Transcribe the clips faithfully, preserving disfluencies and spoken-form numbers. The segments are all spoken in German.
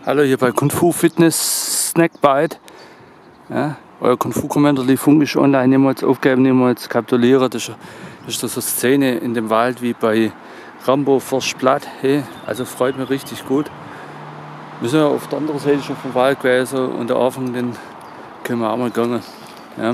Hallo, hier bei Kung Fu Fitness Snackbite. Ja, euer Kung Fu Commander Li Fung ist online, niemals aufgeben, niemals kapitulieren. Das ist, das ist so eine Szene in dem Wald wie bei Rambo First Blood. Hey, also freut mich richtig gut. Wir sind ja auf der anderen Seite schon vom Wald gewesen und der Anfang, den können wir auch mal gehen. Ja.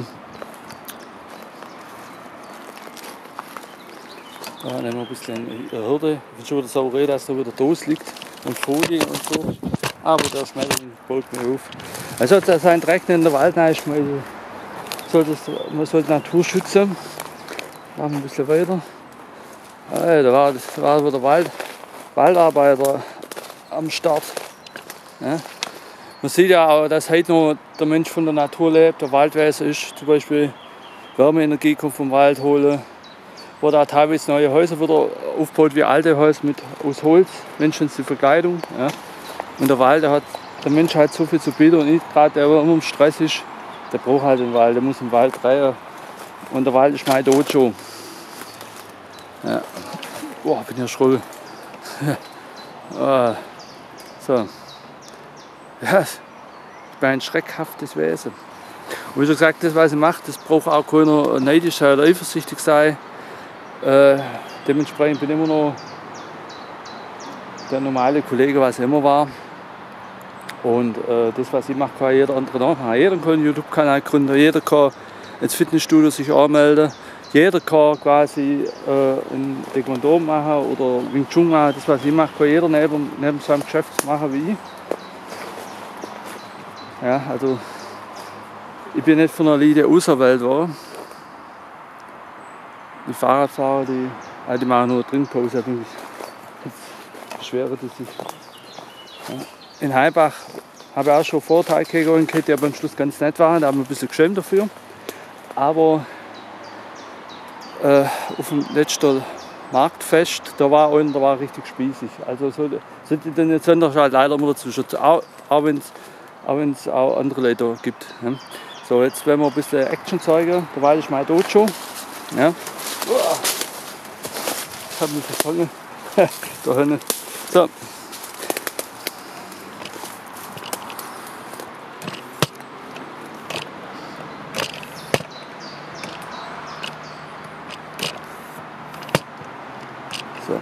Da nehmen wir ein bisschen Hürde. Ich bin schon wieder sauer, dass da wieder Dose liegt und Folie und so. Aber der Schmetterling baut mir auf. Also da sein Dreck in der Wald reinschmeißen. Man soll die Natur schützen. Machen wir ein bisschen weiter. Ah, da war, das war wieder Wald, Waldarbeiter am Start. Ja. Man sieht ja auch, dass heute noch der Mensch von der Natur lebt, der Waldwesen ist. Zum Beispiel Wärmeenergie kommt vom Wald holen. Wurde auch teilweise neue Häuser wieder aufgebaut wie alte Häuser mit, aus Holz. Menschen die Verkleidung. Ja. Und der Wald, der, hat, der Mensch hat so viel zu bieten und nicht gerade der, der immer im Stress ist, der braucht halt den Wald, der muss im Wald rein. Und der Wald ist mein Dojo. Ja. Boah, bin ja schroll. ah. So. Ja, ich bin ein schreckhaftes Wesen. Und wie schon gesagt, das, was ich mache, das braucht auch keiner neidisch sein oder eifersüchtig sein. Äh, dementsprechend bin ich immer noch der normale Kollege, was ich immer war. Und äh, das, was ich mache, kann jeder andere nachmachen. Jeder kann einen YouTube-Kanal gründen, jeder kann ins Fitnessstudio sich anmelden, jeder kann quasi äh, ein Taekwondo machen oder Wing Chun machen. Das, was ich mache, kann jeder neben, neben seinem Geschäft machen wie ich. Ja, also ich bin nicht von einer Elite auserwählt worden. Die Fahrradfahrer, die, die machen nur Trinkpause. Ich beschwere das sich. Ja. In Heibach habe ich auch schon Vorteile gehabt, die aber am Schluss ganz nett waren. Da haben wir ein bisschen geschämt dafür. Aber äh, auf dem letzten Marktfest, da war einer, der war richtig spießig. Also so, sind die dann jetzt halt leider immer dazwischen, auch, auch wenn es auch, auch andere Leute gibt. Ja. So, jetzt werden wir ein bisschen Action zeigen. Der Wald ist mein Dojo. Ja. Ich habe mich verfangen. Da hinten. So. So.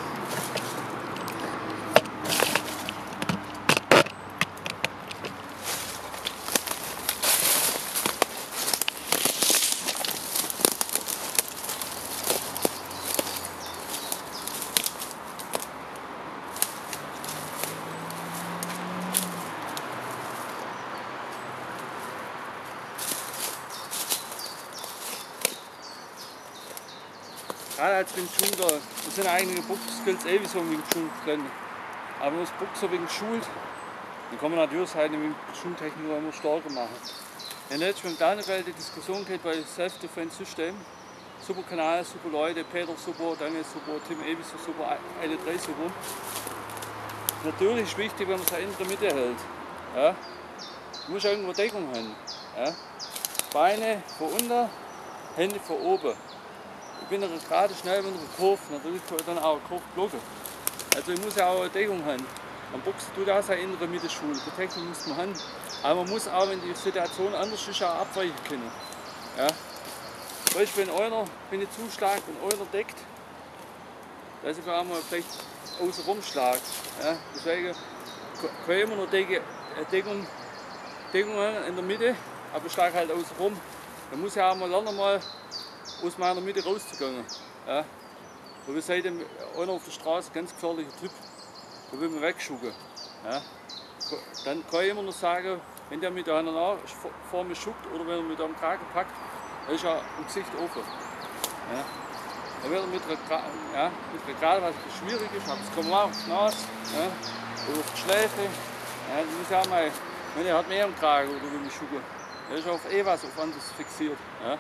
Gerade als Wing Chun, das sind einige Boxskills eh wie so ein Wing Chun drin. Aber wenn man das Boxer wegen schult, dann kann man natürlich seine Wing Chun Technik immer stärker machen. In der letzten kleinen Welt die Diskussion geht bei Self-Defense System. Super Kanal, super Leute, Peter super, Daniel super, Tim Evis super, alle drei super. Natürlich ist wichtig, wenn man seine innere Mitte hält. Ja? Du musst irgendwo Deckung haben. Ja? Beine von unten, Hände von oben. Ich bin gerade schnell mit einer Kurve, natürlich kann ich dann auch eine Kurve blocken. Also ich muss ja auch eine Deckung haben. Am Boxen tut auch seine innere Mitte schulen. Die Technik muss man haben. Aber man muss auch, wenn die Situation anders ist, auch abweichen können. Ja. Zum Beispiel, wenn einer, wenn ich zuschlage und einer deckt, dass ich auch mal vielleicht außen rumschlage. Ja. Deswegen kann ich immer noch Deckung, Deckung, Deckung haben in der Mitte, aber ich schlage halt außen rum. Dann muss ich auch mal lernen, mal aus meiner Mitte rauszugehen. Ja. Und wir sehen einer auf der Straße, ganz gefährlicher Typ, der will mich wegschucken. Ja. Dann kann ich immer noch sagen, wenn der mit einer nach vor mir schuckt oder wenn er mit einem Kragen packt, dann ist er im Gesicht offen. Ja. Dann wird er mit einer, ja, mit einer Gerade, was schwierig ist, aber es kommt auch aufs Nas, ja, oder auf die Schläfe. Ja, das muss ja auch mal, wenn er hat mehr am Kragen oder will mich schucken, dann ist er auf eh was auf anderes fixiert. Ja.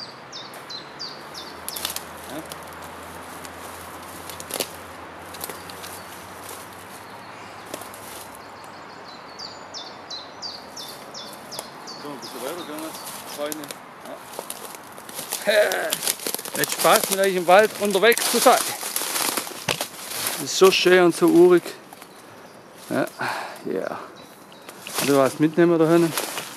Ja. So, ein bisschen weitergegangen, Freunde. Ja. Jetzt Spaß mit euch im Wald unterwegs zu sein. Es ist so schön und so urig. Ja. Ja. Yeah. Du was mitnehmen da hinten?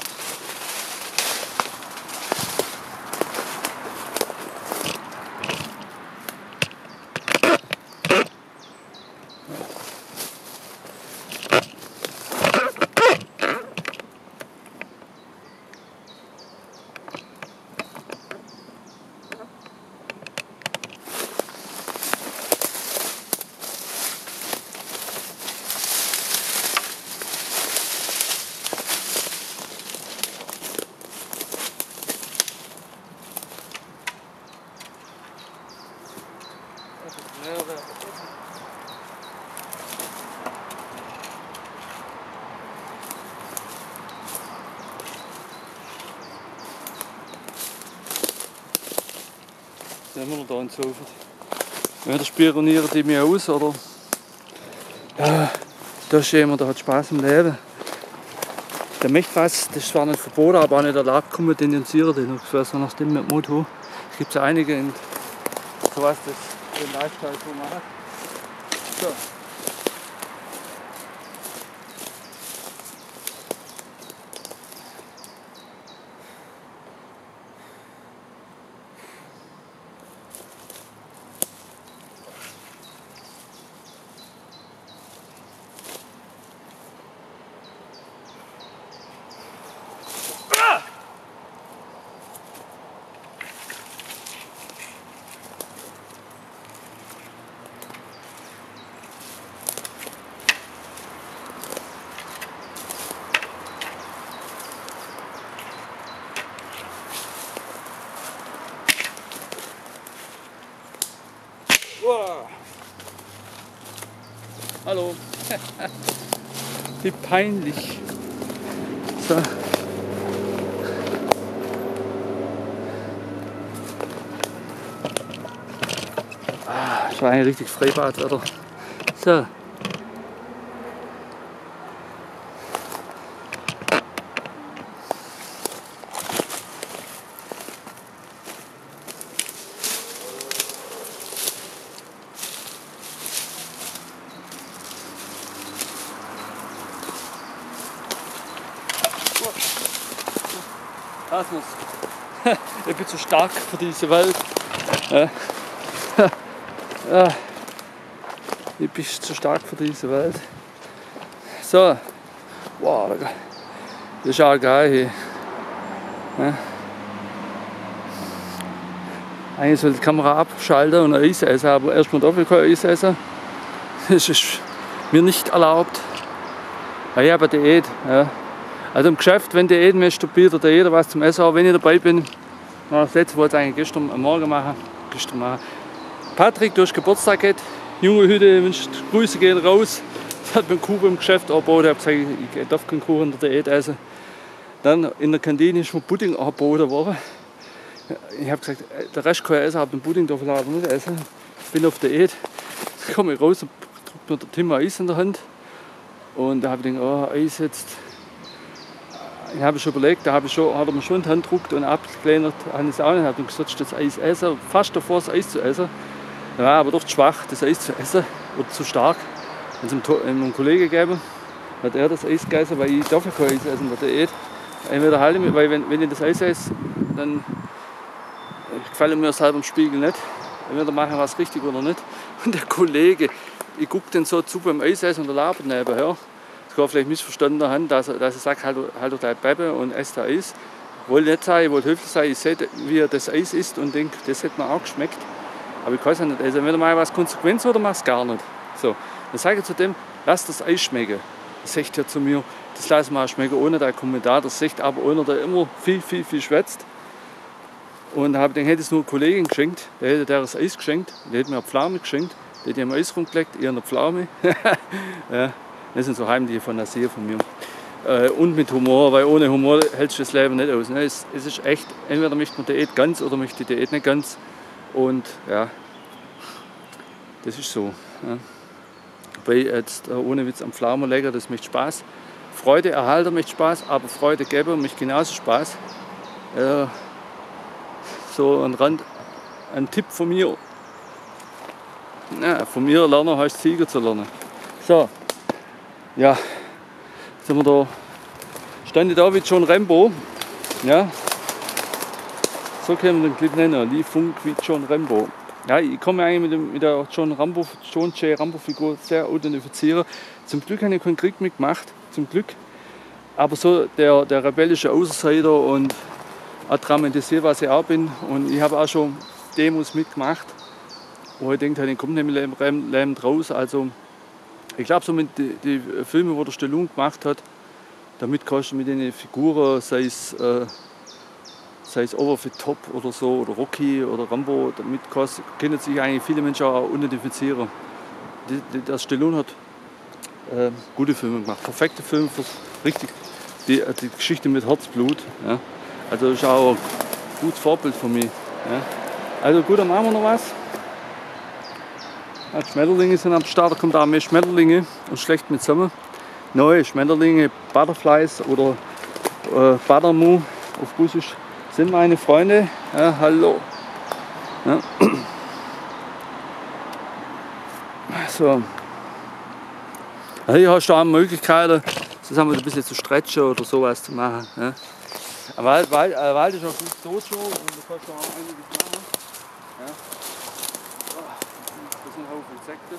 Dann haben wir da in Sofa. Entweder spionieren die mich aus oder ja, da ist jemand, der hat Spaß im Leben. Der möchte was, das ist zwar nicht verboten, aber auch nicht erlaubt, kommen wir denunzieren den. So nach dem mit Motto. Es gibt so einige in sowas, das den Lifestyle so machen. So. Wow. Hallo. Wie peinlich. So. Ah, das war ein richtig Freibad, oder? So. Asmus. Ich bin zu stark für diese Welt. Ich bin zu stark für diese Welt. So. Wow, das ist auch geil hier. Eigentlich soll die Kamera abschalten und Eis essen, aber erstmal darf ich kein Eis essen. Das ist mir nicht erlaubt. Ich habe eine Diät. Ja. Also im Geschäft, wenn Diäten ist, da bietet jeder was zum Essen. Auch wenn ich dabei bin, das letzte wollte ich eigentlich gestern am Morgen machen. Gestern machen. Patrick, du hast Geburtstag gehabt. Junge Hütte, wünscht Grüße gehen raus. Das hat mir einen Kuchen im Geschäft angeboten. Ich habe gesagt, ich darf keinen Kuchen in der Diät essen. Dann in der Kantine ist mir Pudding angeboten worden. Ich habe gesagt, der Rest kann ich essen, aber den Pudding darf ich leider nicht essen. Ich bin auf Diät. Dann komme ich raus und drückt mir der Tim Eis in der Hand. Und da habe ich gedacht, oh, Eis jetzt. Ich habe schon überlegt, da habe ich schon, hat er mir schon in die Hand gedrückt und abgelehnt, habe ich es auch nicht. Ich habe gesagt, das Eis essen, fast davor das Eis zu essen. Da war aber doch zu schwach, das Eis zu essen, oder zu stark. Und es einem Kollegen gegeben, hat er das Eis gegessen, weil ich darf ja kein Eis essen in der Diät. Entweder halte ich mich, weil wenn, wenn ich das Eis esse, dann gefällt mir selber im Spiegel nicht. Entweder mache ich was richtig oder nicht. Und der Kollege, ich gucke den so zu beim Eis essen und der labert nebenher. Ich habe vielleicht missverstanden haben, dass er, dass er sagt, halt, halt doch dein Baby und ess da Eis. Ich wollte nicht sagen, ich wollte höflich sein, ich sehe, wie er das Eis isst und denke, das hätte mir auch geschmeckt. Aber ich kann es nicht essen. Entweder mache ich was Konsequenz oder mache es gar nicht. So. Dann sage ich zu dem, lass das Eis schmecken. Das sagt er zu mir, das lass mal schmecken ohne deinen Kommentar. Das sagt aber einer, der immer viel, viel, viel schwätzt. Und dann hätte ich es nur eine Kollegin geschenkt, der hätte der das Eis geschenkt, der hätte mir eine Pflaume geschenkt, der hätte mir Eis rumgelegt, eher eine Pflaume. Ja. Das sind so heimliche Fantasien von mir. Äh, und mit Humor, weil ohne Humor hältst du das Leben nicht aus. Ne? Es, es ist echt, entweder möchte man Diät ganz oder möchte die Diät nicht ganz. Und ja, das ist so. Ja. Bei jetzt äh, ohne Witz am Pflaumen lecker, das macht Spaß. Freude erhalten macht Spaß, aber Freude geben macht genauso Spaß. Äh, so ein Rand, ein Tipp von mir. Ja, von mir lernen heißt Sieger zu lernen. So. Ja, sind wir da, stand ich da wie John Rambo. Ja, so können wir den Clip nennen, Lee Funk wie John Rambo. Ja, ich kann mich eigentlich mit, dem, mit der John Rambo, John J. Rambo Figur sehr identifizieren. Zum Glück habe ich keinen Krieg mitgemacht, zum Glück. Aber so der, der rebellische Außenseiter und auch dramatisiert, was ich auch bin. Und ich habe auch schon Demos mitgemacht, wo ich denke, ich komme nicht mehr lebend raus. Also ich glaube, so mit den die Filmen, die der Stallone gemacht hat, damit kannst du mit den Figuren, sei es, äh, sei es Over the Top oder so, oder Rocky oder Rambo, damit kannst, können sich eigentlich viele Menschen auch identifizieren. Die, die, der Stallone hat äh, gute Filme gemacht, perfekte Filme, für richtig, die, die Geschichte mit Herzblut. Ja. Also das ist auch ein gutes Vorbild für mich. Ja. Also gut, dann machen wir noch was. Ja, die Schmetterlinge sind am Start, da kommt auch mehr Schmetterlinge und schlecht mit zusammen. Neue Schmetterlinge, Butterflies oder äh, Buttermu auf Russisch sind meine Freunde. Ja, hallo. Ja. So. Ja, hier hast du auch Möglichkeiten, zusammen ein bisschen zu stretchen oder sowas zu machen. Ja. Ein Wald, Wald, äh, Wald ist auch gut tot schon und da kannst du auch einiges machen. Ja. Das sind ein Haufen Insekten.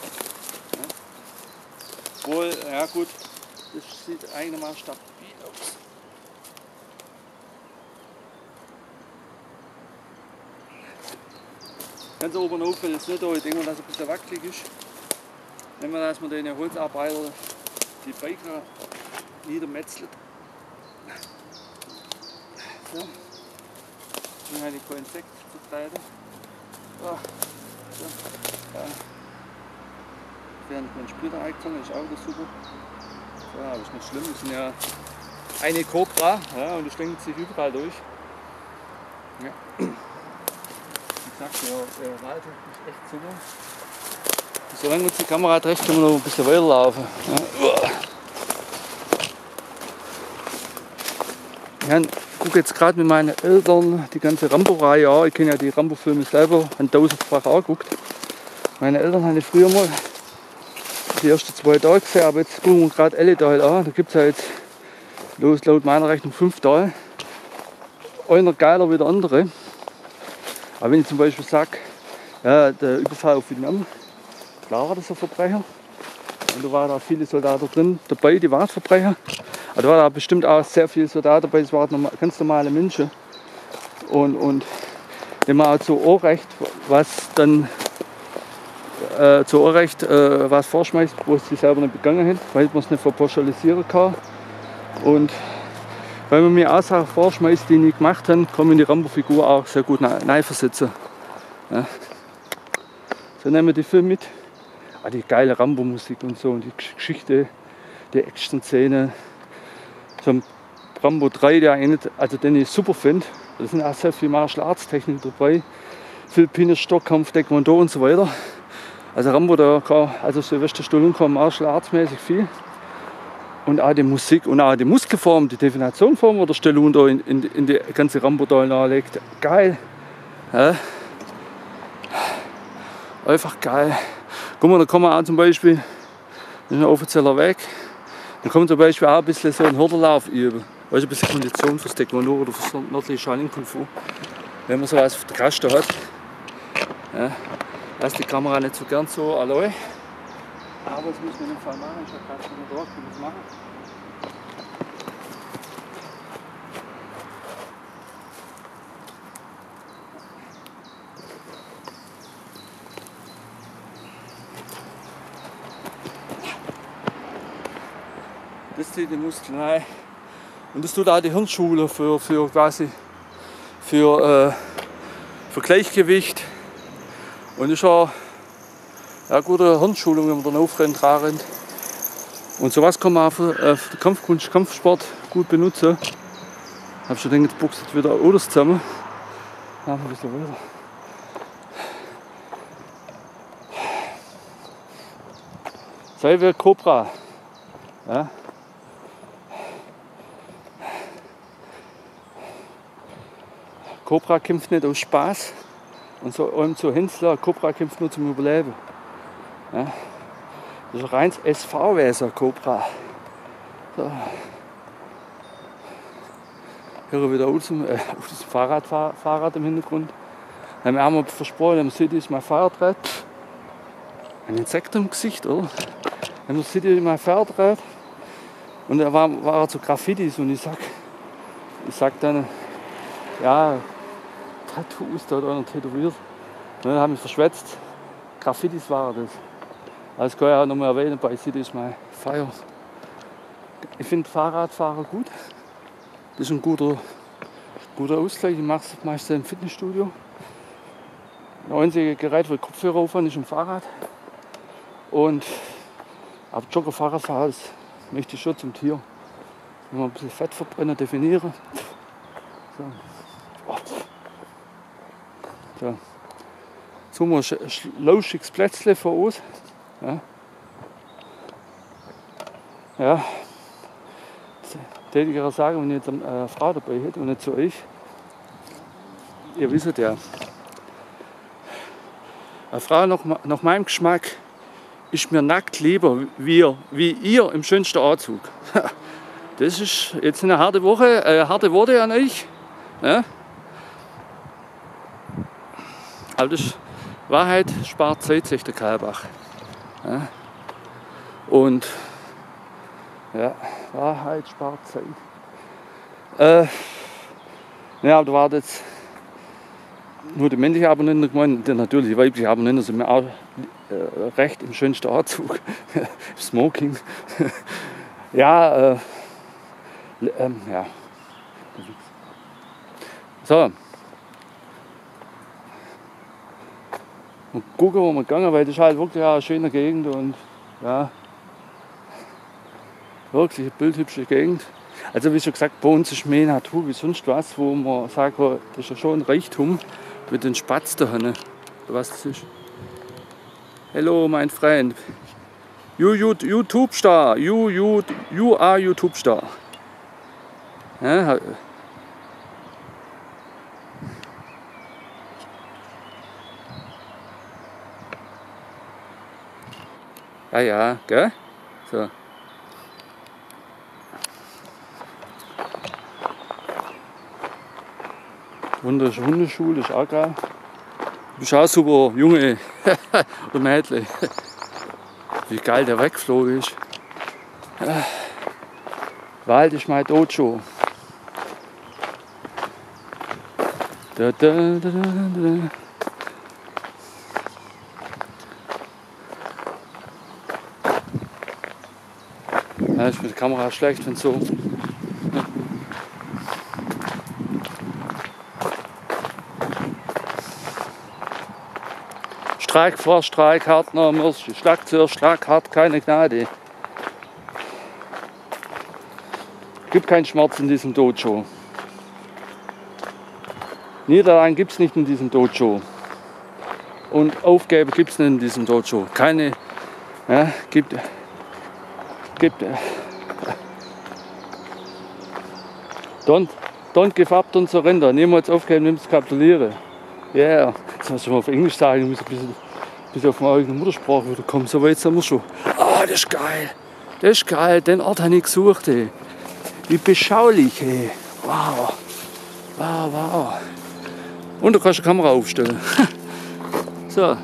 Ja. Wohl, ja gut, das sieht einigermaßen stabil aus. Ganz oben auf fällt es nicht da, ich denke mal, dass es ein bisschen wackelig ist. Nehmen wir, dass man den Holzarbeiter die Biker niedermetzelt. So. Dann habe ich kein Insekt verteilen. Oh. So. Ja. Während mein Splitter eingezogen ist auch wieder super. Ja, aber ist nicht schlimm, wir sind ja eine Cobra, ja, und die schlängelt sich überall durch. Ja. Wie gesagt, der, der Wald ist echt super. Solange uns die Kamera trägt, können wir noch ein bisschen weiterlaufen. Ja. Ja, ich gucke jetzt gerade mit meinen Eltern die ganze Rambo-Reihe an. Ich kenne ja die Rambo-Filme selber, habe tausendfach angeguckt. Meine Eltern haben früher mal die ersten zwei Tage gesehen, aber jetzt gucken wir gerade alle Teile an. Da gibt es ja jetzt los, laut meiner Rechnung fünf Teile. Einer geiler wie der andere. Aber wenn ich zum Beispiel sage, ja, der Überfall auf Vietnam, klar war das ein Verbrecher. Und da waren da viele Soldaten drin dabei, die waren Verbrecher. Aber da waren da bestimmt auch sehr viele Soldaten dabei, das waren ganz normale Menschen. Und, und dem auch zu Unrecht, was dann äh, zu Unrecht äh, was vorschmeißt, wo sie selber nicht begangen haben, weil man es nicht verpauschalisieren kann. Und weil man mir auch Sachen vorschmeißt, die ich nicht gemacht habe, kann man die Rambo-Figur auch sehr gut reinversetzen. Ja. So nehmen wir die Filme mit. Ah, die geile Rambo-Musik und so und die Geschichte, die Action-Szene. So ein Rambo drei, der ich nicht, also den ich super finde. Da sind auch sehr viel Martial Arts Technik dabei. Philippines Stockkampf, Taekwondo und so weiter. Also Rambo, da kann, also Sylvester Stallone kann Martial Arts mäßig viel. Und auch die Musik und auch die Muskelform, die Definitionform, wo der Stallone da in, in, in die ganze Rambo-Teile anlegt. Geil. Ja. Einfach geil. Guck mal, da kann man auch zum Beispiel, das ist ein offizieller Weg, da kann man zum Beispiel auch ein bisschen so einen Hürdenlauf üben. Weißt du, ein bisschen Kondition fürs Taekwondo oder fürs nördliche Shaolin Kung Fu. Wenn man sowas auf der Kaste hat. Ja, da ist die Kamera nicht so gern so allein. Aber das müssen wir in dem Fall machen. Ich habe gerade schon da, können wir das machen. Das zieht die Muskeln ein. Und das tut auch die Hirnschule für, für quasi für, äh, für Gleichgewicht. Und ist auch eine gute Hirnschulung, wenn man dann aufrennt, rennt. Und sowas kann man auch für, äh, für den Kampfkunst, Kampfsport gut benutzen. Ich habe schon gedacht, jetzt boxt wieder alles zusammen. Machen wir ein bisschen weiter. Sei wie Cobra. Ja. Cobra kämpft nicht aus Spaß und so, und so Hensler, Cobra kämpft nur zum Überleben. Ja. Das ist ein reines S V-Wesen, Cobra. So. Hier wieder Ursum, äh, Fahrrad, Fahrrad im Hintergrund. Dann haben wir versprochen, am City ist mein Fahrrad. Ein Insekt im Gesicht, oder? Am City ist mein Fahrrad. Und da waren war so Graffitis und ich sag, ich sag dann, ja, Tattoos, da hat einer tätowiert. Und dann haben wir verschwätzt. Graffitis waren das. Also das kann ich auch noch mal erwähnen, bei City ist mein Feier. Ich finde Fahrradfahrer gut. Das ist ein guter, guter Ausgleich. Ich mache es meistens im Fitnessstudio. Das einzige Gerät, wo ich Kopfhörer aufhören, ist ein Fahrrad. Und ab Jogger, Fahrradfahren, das möchte ich schon zum Tier. Wenn wir ein bisschen Fettverbrenner definieren. So. So. So haben wir ein lauschiges Plätzchen vor uns. Ja. Ja. Das hätte ich auch sagen, wenn ich jetzt eine Frau dabei hätte und nicht so ich. Ihr wisst ja. Eine Frau nach, nach meinem Geschmack ist mir nackt lieber wie ihr, wie ihr im schönsten Anzug. Das ist jetzt eine harte Woche, äh, harte Worte an euch. Ja? Aber das ist Wahrheit spart Zeit, sagt der Karlbach. Ja? Und ja, Wahrheit spart Zeit. Äh, ja, aber da war jetzt nur die männliche Abonnenten gemeint, natürlich die weibliche Abonnenten sind mir auch äh, recht im schönsten Anzug. Smoking. Ja, äh, ähm, ja. So. Und gucken, wo wir gegangen, weil das ist halt wirklich eine schöne Gegend und ja, wirklich eine bildhübsche Gegend. Also wie schon gesagt, bei uns ist mehr Natur wie sonst was, wo man sagt, das ist ja schon ein Reichtum mit den Spatz da hinten. Was das ist. Hello, mein Freund. You, you, YouTube Star. You, you, you are YouTube Star. Ja, ja, ja, gell? So. Wunderschöne Hundeschule, ist auch geil. Du bist auch super, Junge oder Mädchen. Wie geil der weggeflogen ist. Ja. Wald ist mein Dojo. Da, da, da, da, da. Ja, ist mit der Kamera schlecht, wenn so. Ja. Streik vor, Streik hart, noch Mürsch, Schlag zur Schlag hart, keine Gnade. Gibt keinen Schmerz in diesem Dojo. Niederlagen gibt es nicht in diesem Dojo. Und Aufgabe gibt es nicht in diesem Dojo. Keine, ja, gibt, gibt, don't, don't give up, don't surrender. Niemals aufgeben, niemals kapitulieren. Ja, yeah. Das muss ich mal auf Englisch sagen, ich muss ein bisschen, ein bisschen auf meine eigene Muttersprache wieder kommen. So weit sind wir schon. Ah, das ist geil. Das ist geil, den Ort habe ich gesucht. Ey. Wie beschaulich. Ey. Wow. Wow, wow. Und du kannst die Kamera aufstellen. So.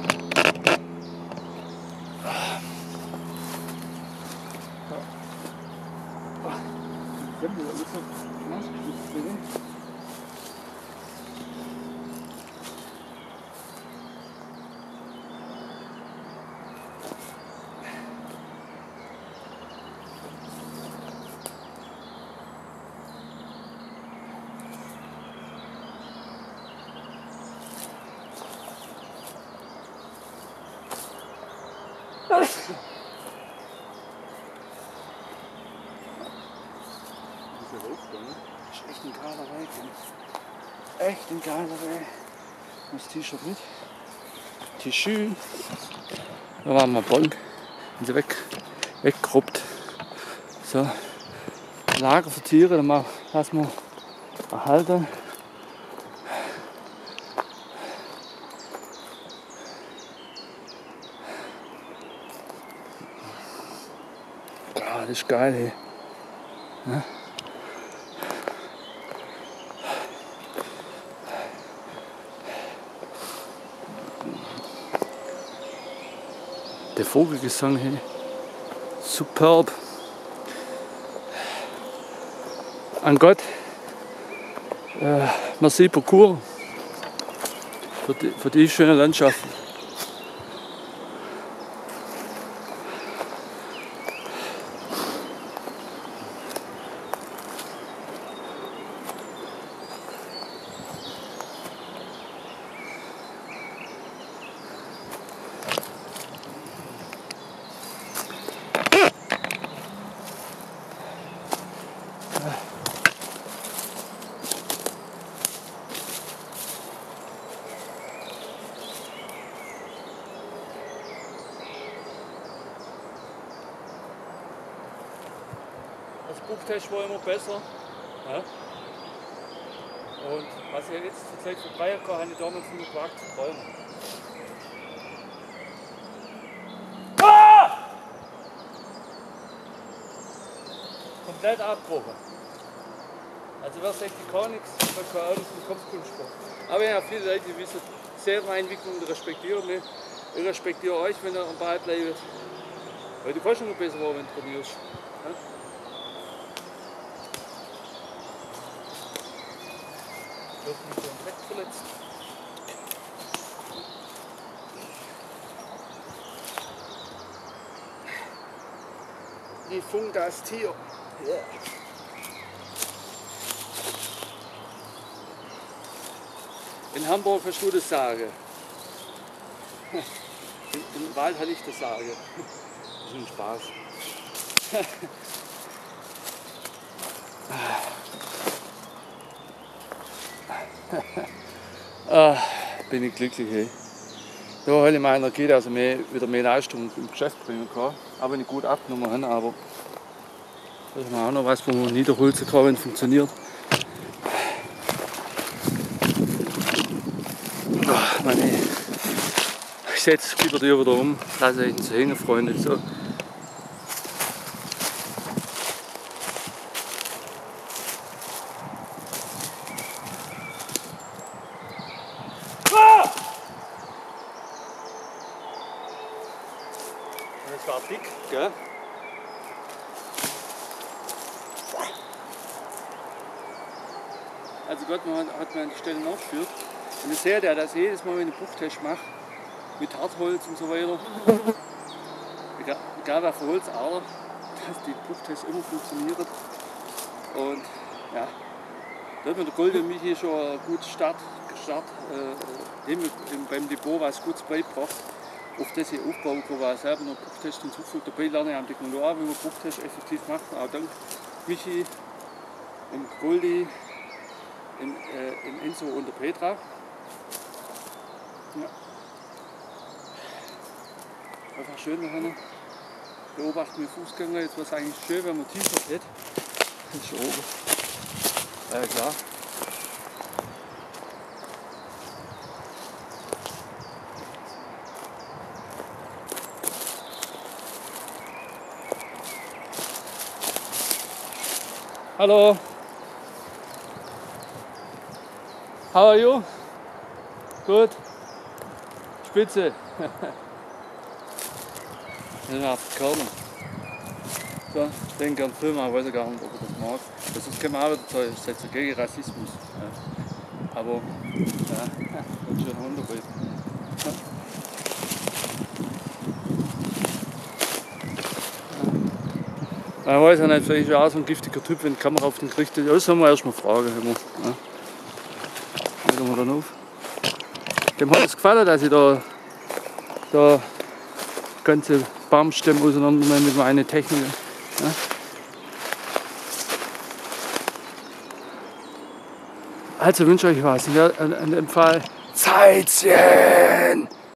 Das ist echt ein geiler Weg. Echt ein geiler Weg. Das T-Shirt mit. T-Shirt. Da waren wir Bank. Und sie weg, weggeruppt. So. Lager für Tiere, dann lassen wir erhalten. Ja, das ist geil, hey. Ja. Der Vogelgesang hier, superb. An Gott, äh, merci beaucoup für die, für die schöne Landschaft. Das Buchtest war immer besser. Ja. Und was ich jetzt zur Zeit verbreiten kann, habe ich damals nicht gewagt zu träumen. Ah! Komplett abgebrochen. Also wer sagt, ich kann nichts, man kann auch nicht im Kopfkunstsport. Aber ja, viele Leute, die wissen sehr meine Entwicklung und respektieren mich. Ich respektiere euch, wenn ihr am Ball bleibt. Weil du kannst schon noch besser werden, wenn du trainierst. Ja? Ich habe mich so im Dreck verletzt. Die Funk das Tier. Yeah. In Hamburg hast du das Sagen. Im Wald hatte ich das Sagen. Das ist ein Spaß. Ah, bin ich glücklich. Hey. Da habe ich meine Energie, also mehr, wieder mehr Leistung im Geschäft bringen kann. Auch wenn ich gut abgenommen habe, aber das ist mir auch noch was, wo man niederholzen kann, wenn es funktioniert. Oh, Mann, ey. Ich setze über dir wieder um, lasse euch zu hängen, Freunde. So. Das war dick, gell? Also Gott man hat, hat mir an die Stelle nachgeführt. Und ich sehe der, dass jedes Mal, wenn ich einen Buchtest mache, mit Hartholz und so weiter, egal, egal was für Holzart, dass die Buchtest immer funktioniert. Und ja, da hat mir der Golde und Michi schon einen guten Start, Start äh, dem, beim Depot was Gutes beigebracht. Auf das ich aufbauen kann, weil ich selber noch Buchtest hinzufügt. Dabei lerne ich am Technologie, wie man Buchtest effektiv macht. Auch dank Michi, dem Goldi, dem, äh, dem Enzo und der Petra. Ja. Einfach schön nachher. Beobachten wir Fußgänger. Jetzt wäre es eigentlich schön, wenn man tiefer geht. Das ist oben. Ja klar. Hallo. How are you? Gut. Spitze. Das ist auf Körner. So, ich denke an Film, aber weiß ich gar nicht, ob er das mag. Das ist kein Mal setzen gegen Rassismus. Ja. Aber ja, ganz schön Hund dabei. Ja. Ich weiß ja nicht, vielleicht ist er auch so ein giftiger Typ, wenn die Kamera auf den richtet. Das haben wir erstmal fragen. Ja. Legen wir dann auf. Dem hat es gefallen, dass ich da, da ganze Baumstämme auseinandernehmen mit meiner Technik. Ja. Also wünsche ich euch was. In dem Fall Zeitchen!